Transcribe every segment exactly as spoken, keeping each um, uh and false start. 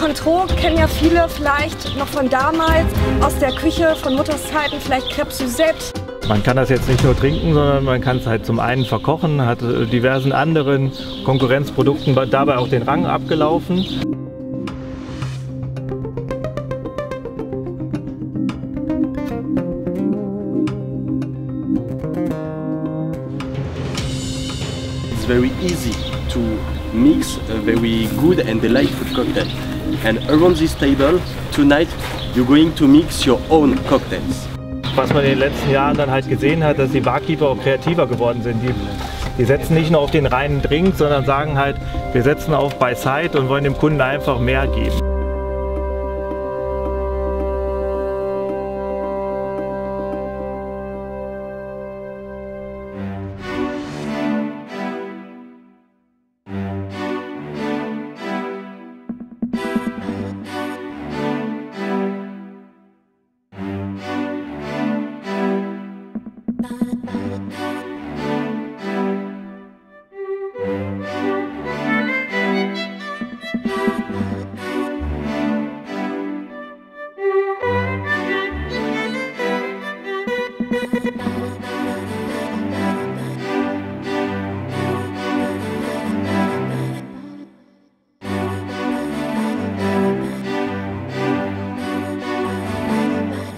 Cointreau kennen ja viele vielleicht noch von damals, aus der Küche von Mutters Zeiten, vielleicht Crêpes Suzette. Man kann das jetzt nicht nur trinken, sondern man kann es halt zum einen verkochen, hat diversen anderen Konkurrenzprodukten dabei auch den Rang abgelaufen. It's very easy to mix a very good and delightful cocktail. And around this table tonight you're going to mix your own cocktails. Was man in den letzten Jahren dann halt gesehen hat, dass die Barkeeper auch kreativer geworden sind. Die, die setzen nicht nur auf den reinen Drink, sondern sagen halt, wir setzen auf by side und wollen dem Kunden einfach mehr geben.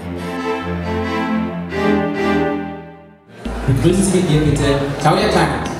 Begrüßen Sie mit mir bitte Claudia Klein.